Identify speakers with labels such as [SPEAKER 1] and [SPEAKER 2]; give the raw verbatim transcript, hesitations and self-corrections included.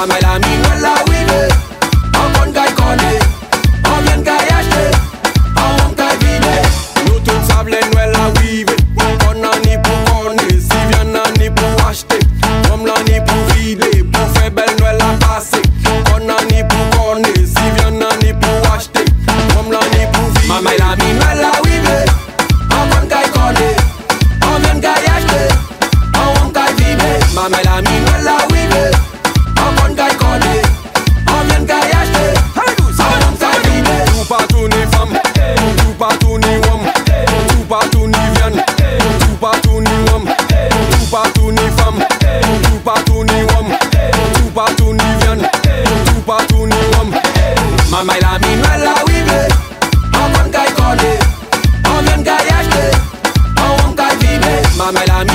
[SPEAKER 1] Maman la mine la wive, en bonne caille collée, en bien caille acheté, en bon caille vidé. Nous tous sablés nous la wive, on a ni pour connaître, si vient a ni pour acheter, comme la ni pour vider, pour faire belle nous la passer. On a ni pour connaître, si vient a ni pour acheter, comme la ni pour vider. Maman la mine la wive, en bonne caille collée, en bien caille acheté, en bon caille vidé. Maman la mine la wive, en bonne caille collée, en bien caille acheté, en bon caille vidé. Tout partout ni femme, tout partout ni homme, tout partout ni viande, tout partout ni homme, tout partout ni femme, tout partout ni homme, tout partout ni viande, tout partout ni homme. Maman la mine la wive, en bonne caille collée, en bien caille acheté, en bon caille vidé. Maman la